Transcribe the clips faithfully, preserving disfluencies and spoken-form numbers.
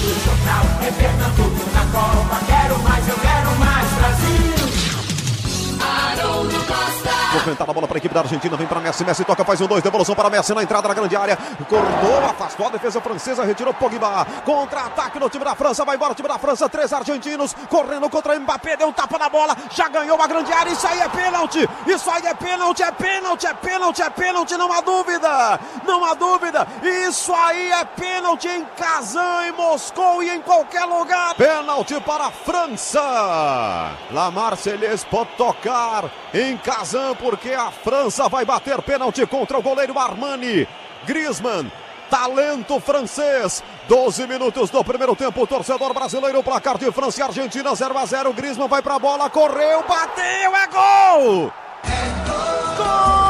do jornal é Pernambuco na Copa. Quero mais, eu quero mais Brasil. Haroldo Costa. Movimentada a bola para a equipe da Argentina, vem para Messi, Messi toca, faz um dois, devolução para Messi na entrada da grande área, cortou, afastou a defesa francesa, retirou Pogba, contra-ataque no time da França, vai embora o time da França, três argentinos, correndo contra Mbappé, deu um tapa na bola, já ganhou a grande área, isso aí é pênalti, isso aí é pênalti, é pênalti, é pênalti, é pênalti, não há dúvida, não há dúvida, isso aí é pênalti em Kazan, em Moscou e em qualquer lugar, pênalti para a França, La Marseillaise pode tocar em Kazan, porque a França vai bater pênalti contra o goleiro Armani. Griezmann, talento francês. doze minutos do primeiro tempo, o torcedor brasileiro, placar de França e Argentina, zero a zero. Griezmann vai pra bola, correu, bateu, é gol! É gol! Gol!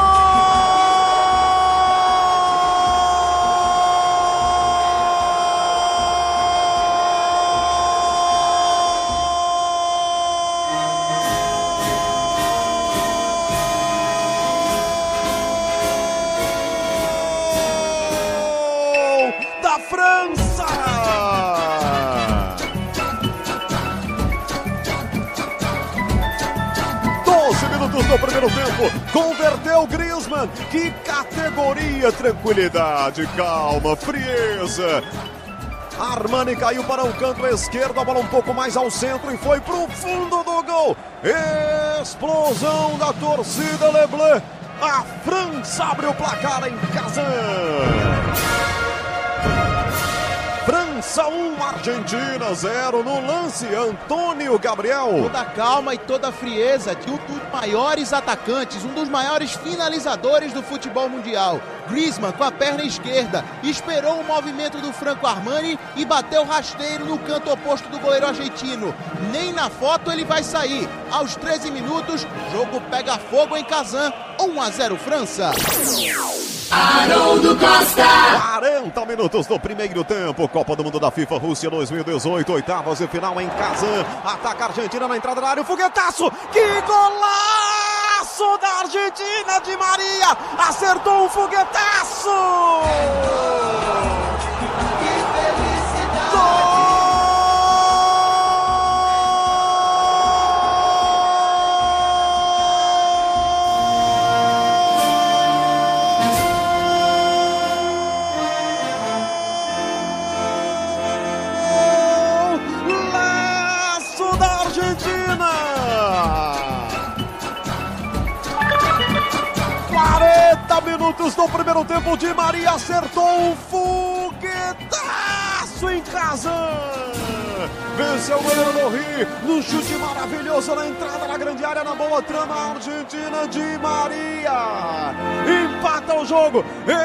França! doze minutos do primeiro tempo, converteu Griezmann, que categoria, tranquilidade, calma, frieza. Armani caiu para o canto esquerdo, a bola um pouco mais ao centro e foi para o fundo do gol. Explosão da torcida Leblé. A França abre o placar em Kazan. França um, Argentina zero, no lance Antônio Gabriel. Toda a calma e toda a frieza de um dos maiores atacantes, um dos maiores finalizadores do futebol mundial. Griezmann com a perna esquerda, esperou o movimento do Franco Armani e bateu rasteiro no canto oposto do goleiro argentino. Nem na foto ele vai sair. Aos treze minutos, jogo pega fogo em Kazan, um a zero França. Haroldo Costa. quarenta minutos do primeiro tempo, Copa do Mundo da FIFA Rússia dois mil e dezoito, oitavas de final em Kazan. Ataca a Argentina na entrada da área, o foguetaço, que golaço da Argentina, Di Maria, acertou um foguetaço. Que felicidade. Gol! quarenta minutos do primeiro tempo, Di Maria acertou um foguetaço em Kazan. Venceu o goleiro Lohri no chute maravilhoso na entrada da grande área, na boa trama argentina. Di Maria empata o jogo.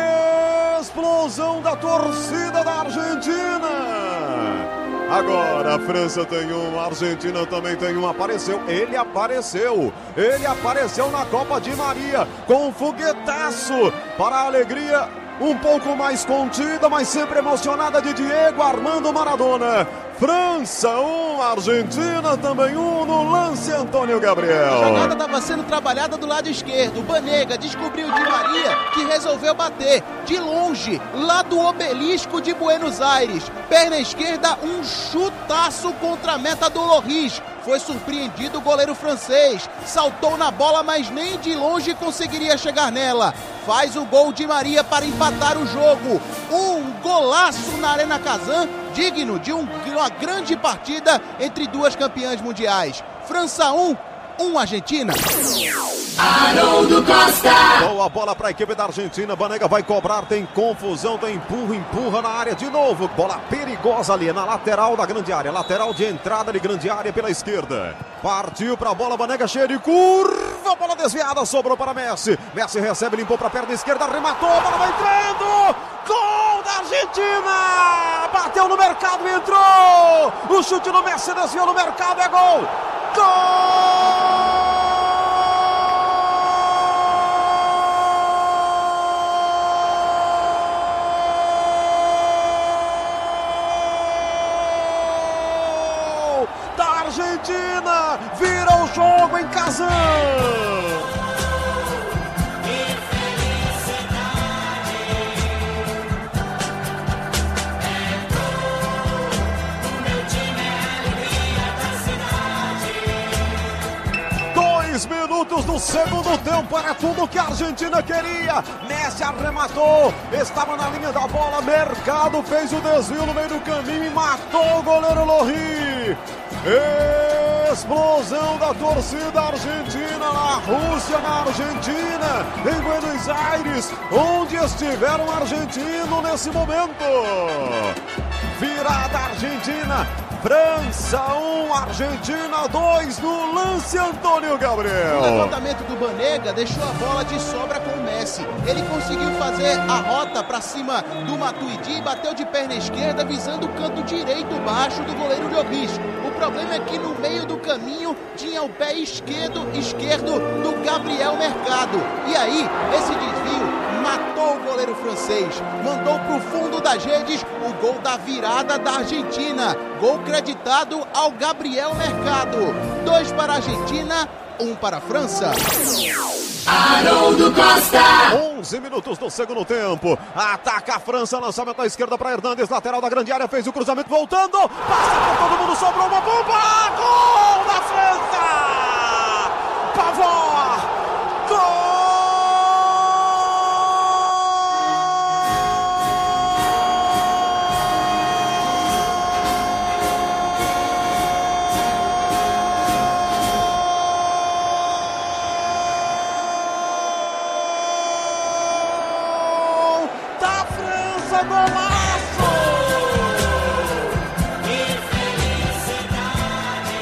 Explosão da torcida da Argentina. Agora a França tem um, a Argentina também tem um, apareceu, ele apareceu, ele apareceu na Copa Di Maria com um foguetaço para a alegria um pouco mais contida, mas sempre emocionada de Diego Armando Maradona. França um, Argentina também um, no lance Antônio Gabriel. A jogada estava sendo trabalhada do lado esquerdo. O Banega descobriu Di Maria, que resolveu bater de longe, lá do obelisco de Buenos Aires. Perna esquerda, um chutaço contra a meta do Lloris. Foi surpreendido o goleiro francês. Saltou na bola, mas nem de longe conseguiria chegar nela. Faz o gol de Maria para empatar o jogo. Um golaço na Arena Kazan, digno de um, uma grande partida entre duas campeãs mundiais. França um, um Argentina. Haroldo Costa. Boa bola para a equipe da Argentina. Banega vai cobrar, tem confusão, tem empurra, empurra na área de novo. Bola perigosa ali na lateral da grande área. Lateral de entrada de grande área pela esquerda. Partiu para a bola, Banega cheia de curva. Bola desviada, sobrou para Messi. Messi recebe, limpou para a perna esquerda, arrematou, a bola vai entrando. Gol da Argentina. Bateu no mercado e entrou. O chute no Messi, desviou no mercado, é gol. Gol! Argentina vira o jogo em Kazan. minutos do segundo tempo, era tudo que a Argentina queria. Messi arrematou, estava na linha da bola, Mercado fez o desvio no meio do caminho e matou o goleiro Lohri. Explosão da torcida argentina na Rússia, na Argentina, em Buenos Aires, onde estiver um argentino nesse momento. Virada argentina, França um, Argentina dois, no lance Antônio Gabriel. O levantamento do Banega deixou a bola de sobra com o Messi. Ele conseguiu fazer a rota para cima do Matuidi e bateu de perna esquerda visando o canto direito baixo do goleiro Lloris. O problema é que no meio do caminho tinha o pé esquerdo, esquerdo do Gabriel Mercado. E aí, esse desvio matou o goleiro francês, mandou para o fundo das redes o gol da virada da Argentina. Gol creditado ao Gabriel Mercado. Dois para a Argentina, um para a França. Haroldo Costa. onze minutos do segundo tempo. Ataca a França, lançamento à esquerda para Hernandes, lateral da grande área, fez o cruzamento, voltando, passa por todo mundo, sobrou uma bomba, gol da França! Pavard, gol! Golaço! Que felicidade!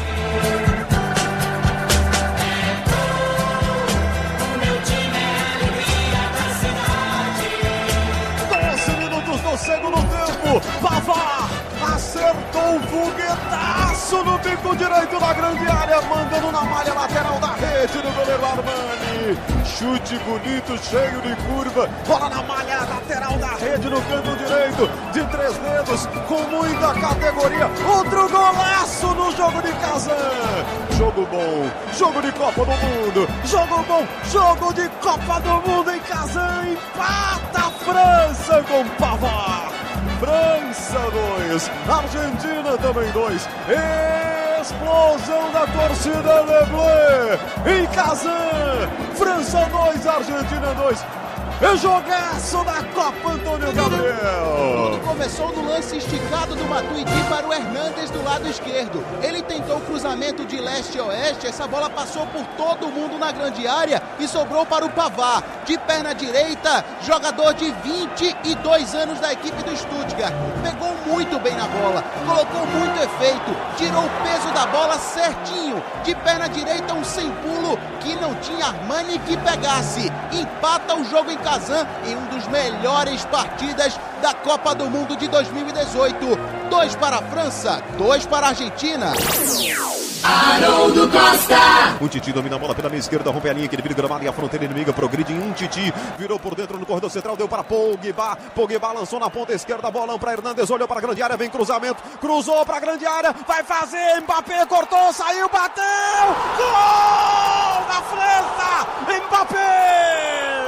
É gol! O meu time é a alegria da cidade. doze minutos do segundo tempo. Pavard acertou um foguetaço no bico direito da grande área, mandando na malha lateral da rede do goleiro Armani. Chute bonito, cheio de curva, bola na malha lateral da rede no canto direito, de três dedos, com muita categoria. Outro golaço no jogo de Kazan. Jogo bom, jogo de Copa do Mundo, jogo bom, jogo de Copa do Mundo em Kazan. Empata a França com Pavard. França dois, Argentina também dois. Explosão da torcida Leblé em Kazan. França dois, Argentina dois. É jogaço da Copa, Antônio Gabriel. Tudo começou no lance esticado do Matuidi para o Hernandes do lado esquerdo. Ele tentou o cruzamento de leste a oeste, essa bola passou por todo mundo na grande área e sobrou para o Pavard. De perna direita, jogador de vinte e dois anos da equipe do Stuttgart. Pegou muito bem na bola, colocou muito efeito, tirou o peso da bola certinho. De perna direita, um sem pulo que não tinha Armani que pegasse. Empata o jogo em Kazan em um dos melhores partidas da Copa do Mundo de dois mil e dezoito. Dois para a França, dois para a Argentina. Haroldo Costa. O Titi domina a bola pela minha esquerda, rompe a linha que divide o gramado e a fronteira inimiga, progride em um Titi, virou por dentro no corredor central, deu para Pogba, Pogba lançou na ponta esquerda, bolão para Hernandes, olhou para a grande área, vem cruzamento, cruzou para a grande área, vai fazer, Mbappé cortou, saiu, bateu, gol da França, Mbappé!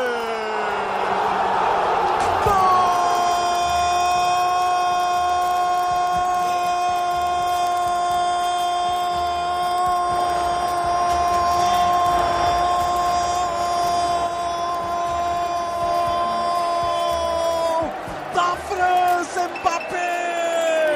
Da França, Mbappé!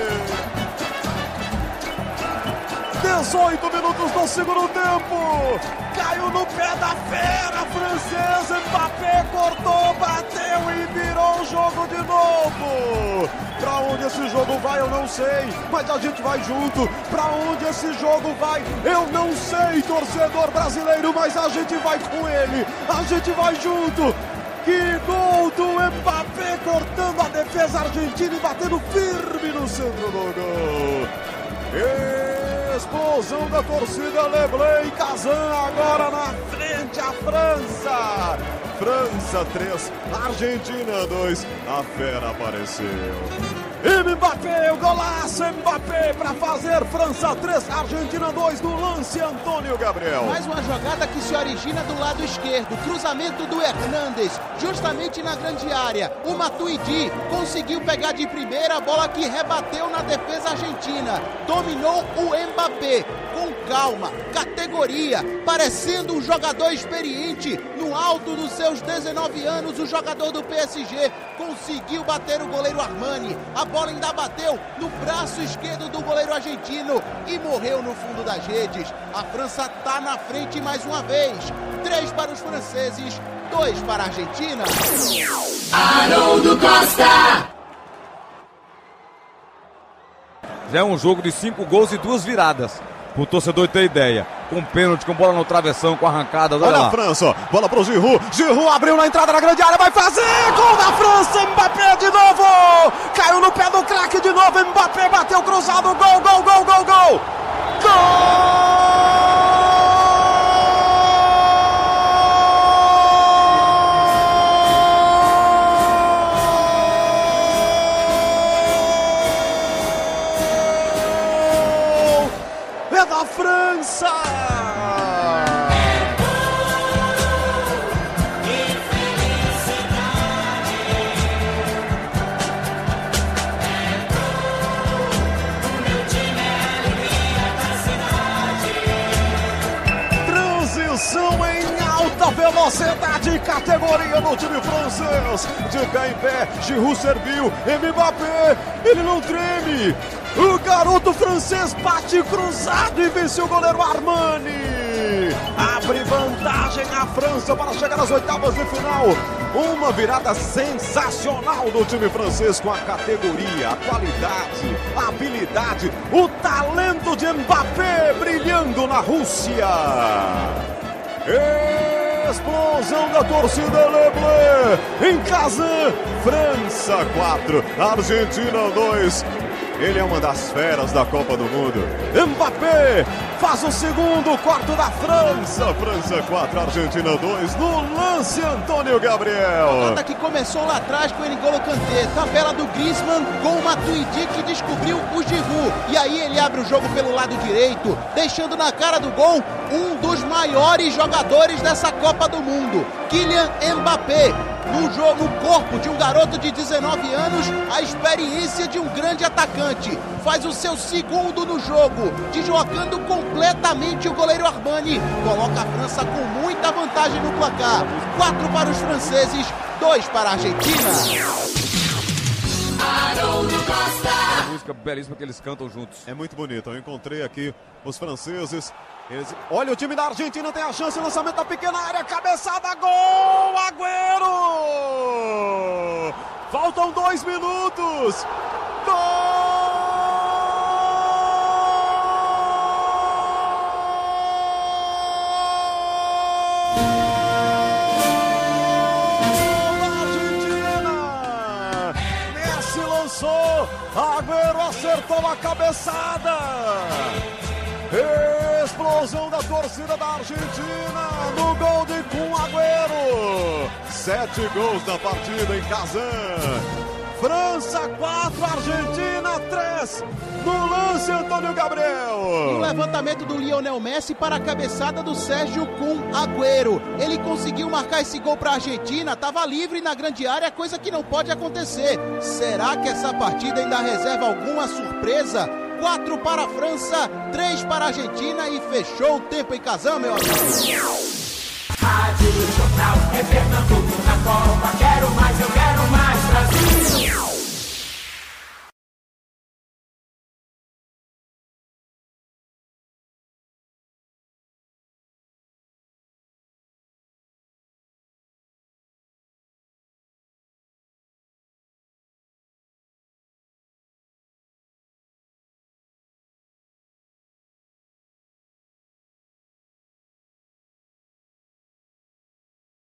dezoito minutos do segundo tempo. Caiu no pé da fera francesa. Mbappé cortou, bateu e virou o jogo de novo. Pra onde esse jogo vai eu não sei, mas a gente vai junto. Pra onde esse jogo vai eu não sei, torcedor brasileiro, mas a gente vai com ele. A gente vai junto. Que gol do Mbappé, cortando a defesa argentina e batendo firme no centro do gol. Explosão da torcida Leblé em Kazan, agora na frente a França. França três, Argentina dois, a fera apareceu. Mbappé, o golaço, Mbappé para fazer França três, Argentina dois no lance, Antônio Gabriel. Mais uma jogada que se origina do lado esquerdo, cruzamento do Hernández, justamente na grande área. O Matuidi conseguiu pegar de primeira a bola que rebateu na defesa argentina. Dominou o Mbappé com calma, categoria, parecendo um jogador experiente. No alto dos seus dezenove anos, o jogador do P S G conseguiu bater o goleiro Armani. A bola ainda bateu no braço esquerdo do goleiro argentino e morreu no fundo das redes. A França está na frente mais uma vez. Três para os franceses, dois para a Argentina. Haroldo Costa! Já é um jogo de cinco gols e duas viradas. Pro torcedor ter ideia. Com pênalti, com bola no travessão, com arrancada. Olha, olha lá. a França, ó. Bola pro Giroud. Giroud abriu na entrada da grande área, vai fazer gol da França. Mbappé de novo. Caiu no pé do craque de novo. Mbappé bateu cruzado. Gol, gol, gol, gol, gol. Gol! Da França! Transição em alta velocidade, categoria no time francês. De pé em pé, Giroud serviu, Mbappé, ele não treme. O garoto francês bate cruzado e venceu o goleiro Armani. Abre vantagem a França para chegar às oitavas de final. Uma virada sensacional do time francês com a categoria, a qualidade, a habilidade, o talento de Mbappé brilhando na Rússia. Explosão da torcida Leblé. Em Kazan, França quatro, Argentina dois. Ele é uma das feras da Copa do Mundo. Mbappé faz o segundo, quarto da França. França quatro, Argentina dois. No lance, Antônio Gabriel. Nada que começou lá atrás com o N'Golo Kanté. Tabela do Griezmann com o Matuidi que descobriu o Giroud. E aí ele abre o jogo pelo lado direito, deixando na cara do gol um dos maiores jogadores dessa Copa do Mundo, Kylian Mbappé. No jogo, no corpo de um garoto de dezenove anos, a experiência de um grande atacante. Faz o seu segundo no jogo, deslocando completamente o goleiro Armani. Coloca a França com muita vantagem no placar. Quatro para os franceses, dois para a Argentina. Haroldo Costa! Uma música belíssima que eles cantam juntos. É muito bonito, eu encontrei aqui os franceses. Eles... Olha, o time da Argentina tem a chance, lançamento da pequena área, cabeçada, gol, Agüero! Faltam dois minutos, gol! Da Argentina! Messi lançou, Agüero acertou a cabeçada! Explosão da torcida da Argentina no gol de Kun Agüero. Sete gols na partida em Kazan. França quatro, Argentina três. No lance, Antônio Gabriel. E o levantamento do Lionel Messi para a cabeçada do Sérgio Kun Agüero. Ele conseguiu marcar esse gol para a Argentina. Estava livre na grande área, coisa que não pode acontecer. Será que essa partida ainda reserva alguma surpresa? Quatro para a França, três para a Argentina e fechou o tempo em Kazan, meu amigo. Rádio Jornal é Pernambuco na Copa. Quero mais, eu quero mais Brasil.